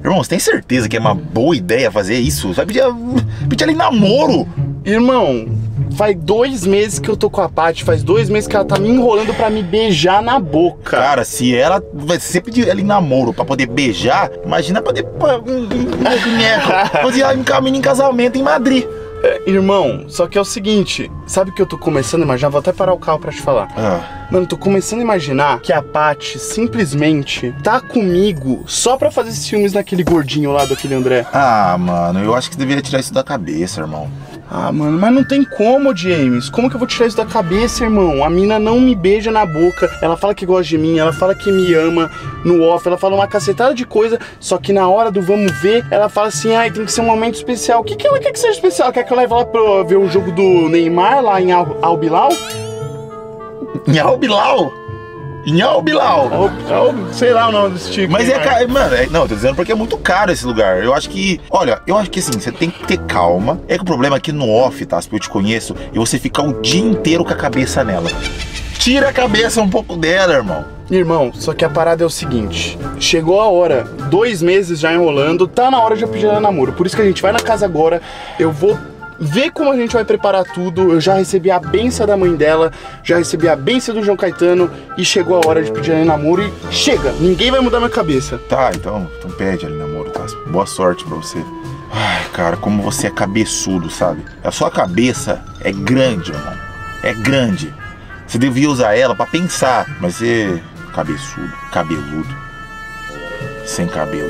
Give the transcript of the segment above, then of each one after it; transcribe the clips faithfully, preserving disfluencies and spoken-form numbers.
Irmão, você tem certeza que é uma boa ideia fazer isso? Você vai pedir, pedir ela em namoro? Irmão, faz dois meses que eu tô com a Paty, faz dois meses que ela tá me enrolando pra me beijar na boca. Cara, se ela, se você pedir ela em namoro pra poder beijar, imagina poder fazer ela em caminho em casamento em Madrid. É, irmão, só que é o seguinte, sabe o que eu tô começando a imaginar? Vou até parar o carro pra te falar. Ah. Mano, tô começando a imaginar que a Paty simplesmente tá comigo só pra fazer esses filmes naquele gordinho lá, daquele André. Ah, mano, eu acho que você deveria tirar isso da cabeça, irmão. Ah, mano, mas não tem como, James. Como que eu vou tirar isso da cabeça, irmão? A mina não me beija na boca. Ela fala que gosta de mim, ela fala que me ama no off, ela fala uma cacetada de coisa, só que na hora do vamos ver, ela fala assim, ai, tem que ser um momento especial. O que que ela quer que seja especial? Quer que eu leve ela pra ver o jogo do Neymar lá em Al Albilau? Em Albilau? Em Albilau? Al Al sei lá o nome desse tipo. Mas é caro, mano, é, não, eu tô dizendo porque é muito caro esse lugar. Eu acho que, olha, eu acho que assim, você tem que ter calma. É que o problema é que no off, tá, se eu te conheço, e você fica o dia inteiro com a cabeça nela. Tira a cabeça um pouco dela, irmão. Irmão, só que a parada é o seguinte, chegou a hora, dois meses já enrolando, tá na hora de eu pedir ela namoro. Por isso que a gente vai na casa agora, eu vou ver como a gente vai preparar tudo. Eu já recebi a benção da mãe dela, já recebi a benção do João Caetano e chegou a hora de pedir ela em namoro e chega, ninguém vai mudar minha cabeça. Tá, então, então pede ela em namoro, tá? Boa sorte pra você. Ai, cara, como você é cabeçudo, sabe? A sua cabeça é grande, irmão. É grande. Você devia usar ela pra pensar, mas você... cabeçudo, cabeludo, sem cabelo.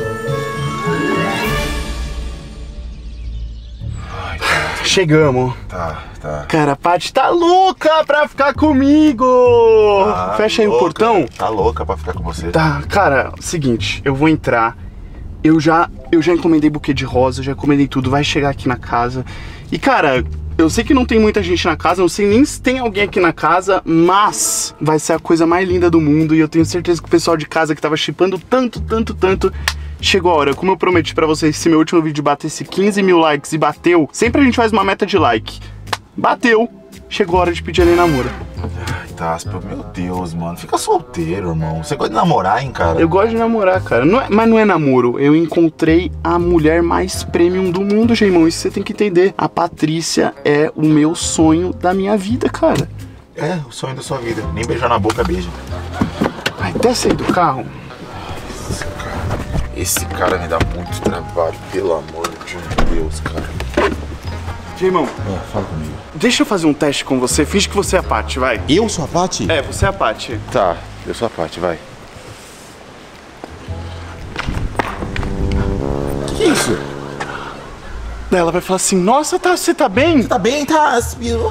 Chegamos. Tá, tá. Cara, a Paty tá louca pra ficar comigo. Tá Fecha aí louca, o portão. Tá louca pra ficar com você. Tá, cara, seguinte, eu vou entrar. Eu já, eu já encomendei buquê de rosa, já encomendei tudo, vai chegar aqui na casa. E, cara, eu sei que não tem muita gente na casa, não sei nem se tem alguém aqui na casa, mas vai ser a coisa mais linda do mundo e eu tenho certeza que o pessoal de casa que tava shippando tanto, tanto, tanto, chegou a hora. Como eu prometi pra vocês, se meu último vídeo batesse quinze mil likes e bateu, sempre a gente faz uma meta de like. Bateu, chegou a hora de pedir ela em namoro. Ai, Taspa, meu Deus, mano. Fica solteiro, irmão. Você gosta de namorar, hein, cara? Eu gosto de namorar, cara. Não é, mas não é namoro. Eu encontrei a mulher mais premium do mundo, Geimão. Isso você tem que entender. A Patrícia é o meu sonho da minha vida, cara. É, o sonho da sua vida. Nem beijar na boca, beija. Vai até sair do carro. Esse cara, esse cara me dá muito trabalho, pelo amor de Deus, cara. Geimão, É, fala comigo. deixa eu fazer um teste com você. Finge que você é a Paty, vai. Eu sou a Paty? É, você é a Paty. Tá, eu sou a Paty, vai. Que que é isso? Daí ela vai falar assim, nossa, tá, você tá bem? Tá bem, Taspa?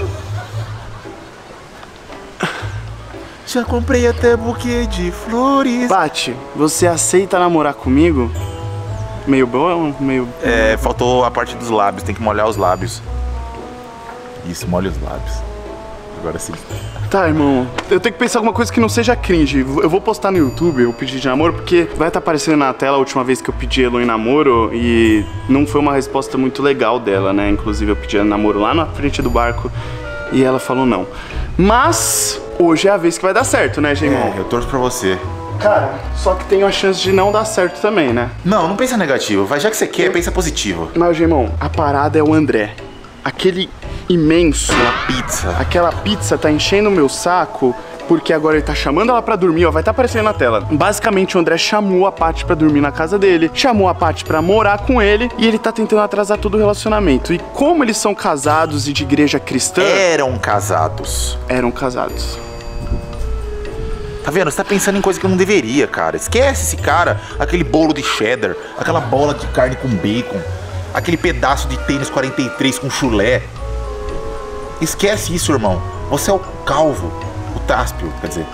Já comprei até buquê de flores. Paty, você aceita namorar comigo? Meio bom, meio... É, faltou a parte dos lábios, tem que molhar os lábios. Isso, molha os lábios. Agora sim. Tá, irmão, eu tenho que pensar alguma coisa que não seja cringe. Eu vou postar no YouTube o pedido de namoro, porque vai estar aparecendo na tela a última vez que eu pedi ela em namoro e não foi uma resposta muito legal dela, né? Inclusive eu pedi ela em namoro lá na frente do barco e ela falou não. Mas hoje é a vez que vai dar certo, né, Geimão? É, eu torço pra você. Cara, só que tem a chance de não dar certo também, né? Não, não pensa negativo. Vai, já que você quer, pensa positivo. Mas, Geimão, a parada é o André. Aquele imenso... Uma pizza. Aquela pizza tá enchendo o meu saco porque agora ele tá chamando ela pra dormir, ó, vai tá aparecendo na tela. Basicamente, o André chamou a Paty pra dormir na casa dele, chamou a Paty pra morar com ele e ele tá tentando atrasar todo o relacionamento. E como eles são casados e de igreja cristã... Eram casados. Eram casados. Tá vendo? Você tá pensando em coisa que eu não deveria, cara. Esquece esse cara, aquele bolo de cheddar, aquela bola de carne com bacon, aquele pedaço de tênis quarenta e três com chulé. Esquece isso, irmão. Você é o calvo, o Táspio, quer dizer.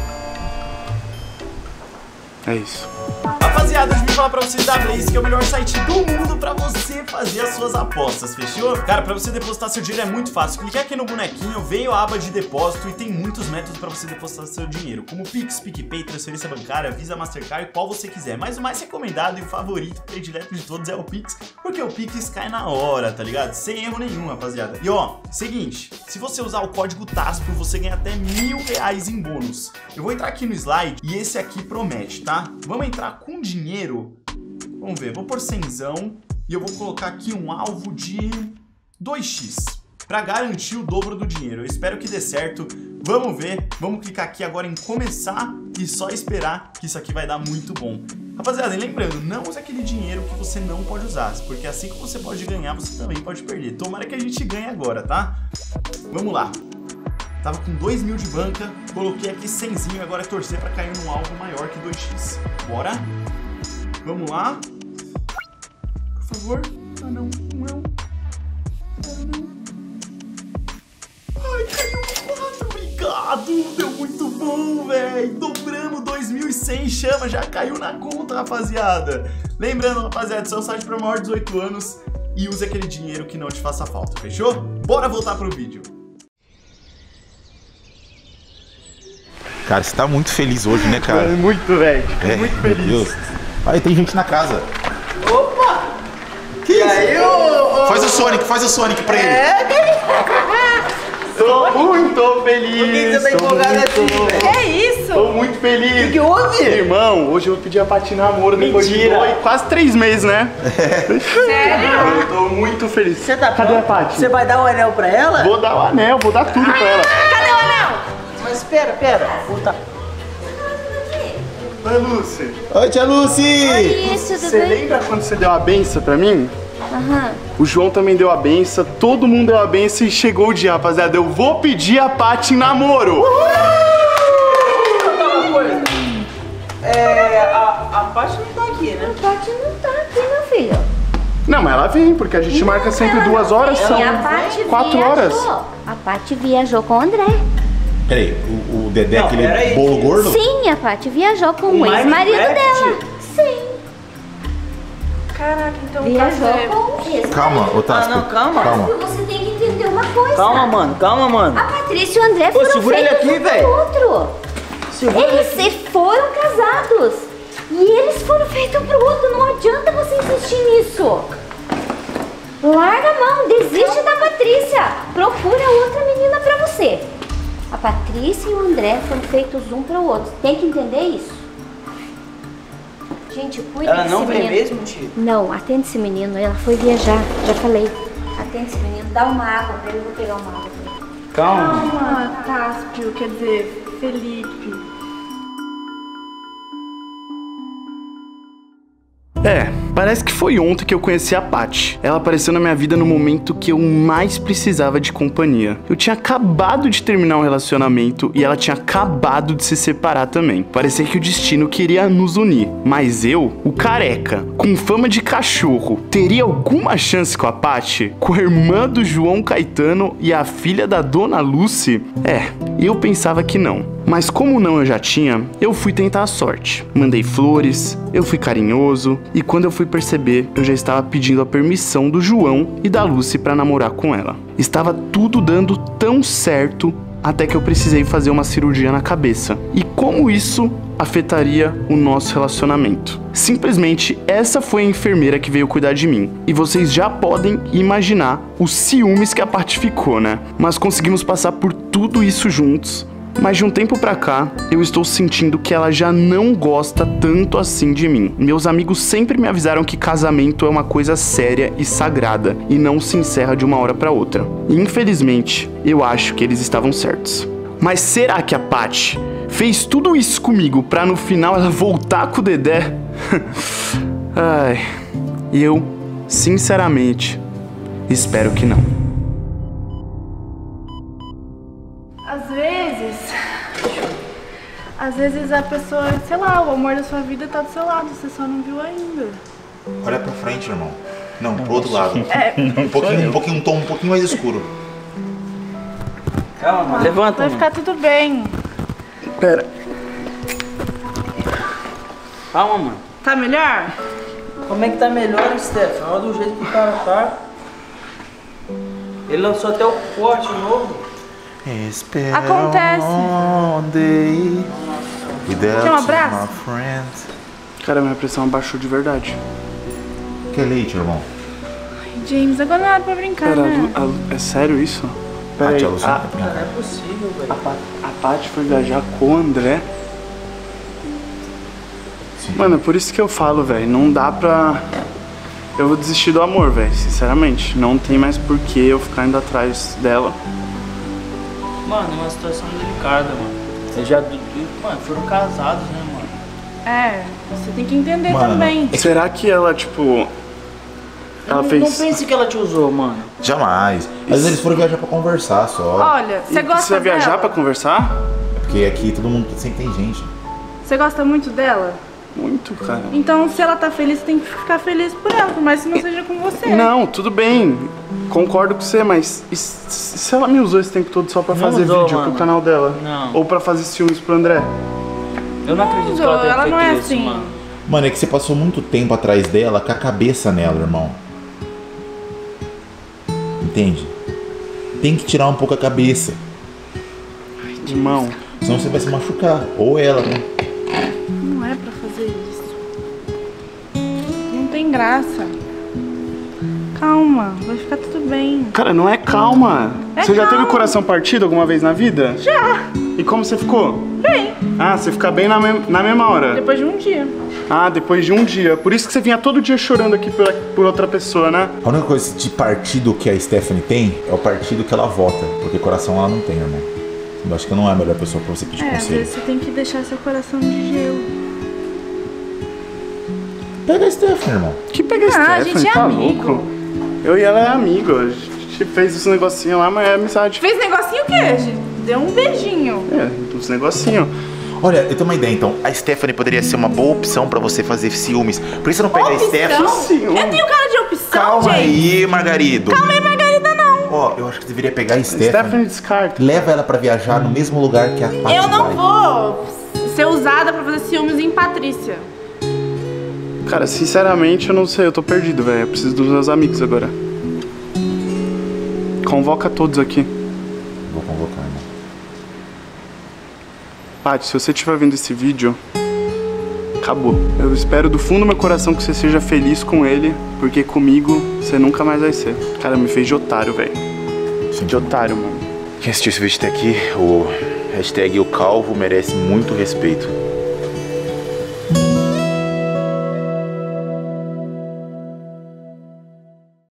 É isso. Rapaziada, hoje eu vim falar pra vocês da Blaze, que é o melhor site do mundo pra você fazer as suas apostas, fechou? Cara, pra você depositar seu dinheiro é muito fácil. Clique aqui no bonequinho, veio a aba de depósito e tem muitos métodos pra você depositar seu dinheiro, como Pix, PicPay, transferência bancária, Visa, Mastercard, qual você quiser. Mas o mais recomendado e o favorito, predileto de todos é o Pix, porque o Pix cai na hora, tá ligado? Sem erro nenhum, rapaziada. E ó, seguinte, se você usar o código TASPO, você ganha até mil reais em bônus. Eu vou entrar aqui no slide e esse aqui promete, tá? Vamos entrar com dinheiro Vamos ver, vou por cenzão e eu vou colocar aqui um alvo de dois x para garantir o dobro do dinheiro. Eu espero que dê certo. Vamos ver, vamos clicar aqui agora em começar e só esperar que isso aqui vai dar muito bom. Rapaziada, e lembrando, não use aquele dinheiro que você não pode usar, porque assim que você pode ganhar, você também pode perder. Tomara que a gente ganhe agora, tá? Vamos lá. Tava com dois mil de banca, coloquei aqui cenzinho e agora é torcer pra cair num alvo maior que dois x. Bora? Vamos lá. Por favor. Ah, não. Não. Ah, não. Ai, caiu no quatro. Obrigado. Deu muito bom, velho. Dobramos dois mil e cem. Chama, já caiu na conta, rapaziada. Lembrando, rapaziada, isso é um site pra maior de dezoito anos e use aquele dinheiro que não te faça falta, fechou? Bora voltar pro vídeo. Cara, você tá muito feliz hoje, né, cara? É muito, velho. É, muito meu feliz. Deus. Aí tem gente na casa. Opa! Que e aí, ô, ô, Faz o Sonic, faz o Sonic pra ele. É, Tô muito feliz. Por que você tá tô empolgado muito- assim, velho? Que isso? Tô muito feliz. O que houve? Irmão, hoje eu pedi a Paty namoro depois de Mentira. dois, quase três meses, né? Sério? Eu tô muito feliz. Você tá Cadê a pronto? Paty? Você vai dar o anel pra ela? Vou dar o anel, vou dar tudo pra ela. Cadê o anel? Mas espera, espera. Puta. Oi, Lúcia. Oi, tia Lucy! Isso, tudo Você bem? lembra quando você deu a benção pra mim? Aham. O João também deu a benção, todo mundo deu a benção e chegou o dia, rapaziada. Eu vou pedir a Paty em namoro. Uma coisa. É. A, a Paty não tá aqui, né? A Paty não tá aqui, meu filho. Não, mas ela vem, porque a gente marca sempre Ela duas não horas, vem. são E a Paty quatro viajou. horas. A Paty viajou com o André. Peraí, o, o Dedé é Não, aquele peraí. bolo gordo? Sim, a Paty viajou com O o ex-marido Minecraft? dela. Sim. Caraca, então Viajou café. com o ex-marido. Calma, Otávio. Ah, não, calma. Calma. Você tem que entender uma coisa. Calma, mano, calma, mano. A Patrícia e o André foram segura ele feitos aqui, um pro velho. outro. Segura ele Eles se foram casados. E eles foram feitos um pro outro. Não adianta você insistir nisso. Larga a mão, desiste da Patrícia. Procura outra menina pra você. A Patrícia e o André foram feitos um para o outro. Tem que entender isso. Gente, cuida Ela desse não vem menino. mesmo, tio? Não, atende esse menino. Ela foi viajar, já falei. Atende esse menino, dá uma água pra ele. Eu vou pegar uma água pra ele. Calma. Calma, Cáspio, quer dizer, Felipe. É, parece que foi ontem que eu conheci a Paty. Ela apareceu na minha vida no momento que eu mais precisava de companhia. Eu tinha acabado de terminar um relacionamento e ela tinha acabado de se separar também. Parecia que o destino queria nos unir. Mas eu, o careca, com fama de cachorro, teria alguma chance com a Paty? Com a irmã do João Caetano e a filha da Dona Lucy? É, eu pensava que não. Mas como não eu já tinha, eu fui tentar a sorte. Mandei flores, eu fui carinhoso e quando eu fui perceber, eu já estava pedindo a permissão do João e da Lucy para namorar com ela. Estava tudo dando tão certo até que eu precisei fazer uma cirurgia na cabeça. E como isso afetaria o nosso relacionamento? Simplesmente essa foi a enfermeira que veio cuidar de mim. E vocês já podem imaginar os ciúmes que a Paty ficou, né? Mas conseguimos passar por tudo isso juntos. Mas de um tempo pra cá, eu estou sentindo que ela já não gosta tanto assim de mim. Meus amigos sempre me avisaram que casamento é uma coisa séria e sagrada e não se encerra de uma hora pra outra. E infelizmente, eu acho que eles estavam certos. Mas será que a Paty fez tudo isso comigo pra no final ela voltar com o Dedé? Ai, eu, sinceramente, espero que não. Às vezes, às vezes a pessoa, sei lá, o amor da sua vida tá do seu lado, você só não viu ainda. Olha pra frente, irmão. Não, pro outro lado. É, Um pouquinho, um pouquinho, um tom um pouquinho mais escuro. Calma, mano. Levanta, vai mano. ficar tudo bem. Pera. Calma, mano. Tá melhor? Como é que tá melhor, Stefan? Olha do jeito que o cara tá. Ele lançou até o corte novo. Espera Acontece. one day without Quer um abraço? my friend. Cara, minha pressão abaixou de verdade. Quer leite, irmão? James, agora não é hora pra brincar, Pera, a né? Lu- a Lu- é sério isso? Pera Ah, aí, tia Lucy, a, não tá brincando. Não é possível, velho. a, Pa- a Paty foi viajar com o André? Sim. Mano, é por isso que eu falo, velho. Não dá pra... Eu vou desistir do amor, velho. Sinceramente. Não tem mais por que eu ficar indo atrás dela. Mano, é uma situação delicada, mano. Vocês já... Mano, foram casados, né, mano? É, você tem que entender Mano, também. Será que ela, tipo... Ela não, fez... não pense que ela te usou, mano. Jamais. Às vezes eles foram viajar pra conversar só. Olha, você E gosta Você vai viajar dela? pra conversar? Porque aqui todo mundo sempre tem gente. Você gosta muito dela? Muito, cara. Então, se ela tá feliz, você tem que ficar feliz por ela, por mais que não seja com você. Não, tudo bem. Concordo com você, mas e se se ela me usou esse tempo todo só pra Não fazer usou, vídeo mano. pro canal dela? Não. Ou pra fazer ciúmes pro André? Eu não acredito que ela tenha ela feito não é isso, assim. mano. Mano, é que você passou muito tempo atrás dela com a cabeça nela, irmão. Entende? Tem que tirar um pouco a cabeça. Irmão. Senão você vai se machucar. Ou ela, né? Não é pra fazer isso. Não tem graça. Calma, vai ficar tudo bem. Cara, não é calma. É você já calma. teve o coração partido alguma vez na vida? Já, E como você ficou? bem. Ah, você fica bem na, me- na mesma hora. Depois de um dia. Ah, depois de um dia. Por isso que você vinha todo dia chorando aqui por, por outra pessoa, né? A única coisa de partido que a Stephanie tem é o partido que ela vota. Porque coração ela não tem, irmão. Eu acho que não é a melhor pessoa pra você pedir É, às conselho. vezes você tem que deixar seu coração de gelo. Pega a Stephanie, irmão. Que pega esse Ah, a gente é tá amigo. louco? Eu e ela é amigo. A gente fez esse negocinho lá, mas é amizade. Fez negocinho o quê, gente? Deu um beijinho. É, uns negocinhos. Olha, eu tenho uma ideia então. A Stephanie poderia ser uma boa opção pra você fazer ciúmes. Por isso você não pega a Stephanie. Sim, Eu tenho cara de opção, Calma gente. aí, Margarido. Calma aí, Margarida, não. Ó, eu acho que você deveria pegar a Stephanie. Stephanie descarta. Leva ela pra viajar no mesmo lugar que a Paty Eu não vai. vou ser usada pra fazer ciúmes em Patrícia. Cara, sinceramente, eu não sei. Eu tô perdido, velho. Eu preciso dos meus amigos agora. Convoca todos aqui. Vou convocar, irmão. Paty, se você estiver vendo esse vídeo, acabou. Eu espero do fundo do meu coração que você seja feliz com ele, porque comigo você nunca mais vai ser. Cara, me fez de otário, velho. De otário, mano. Quem assistiu esse vídeo até aqui, o hashtag o Calvo merece muito respeito.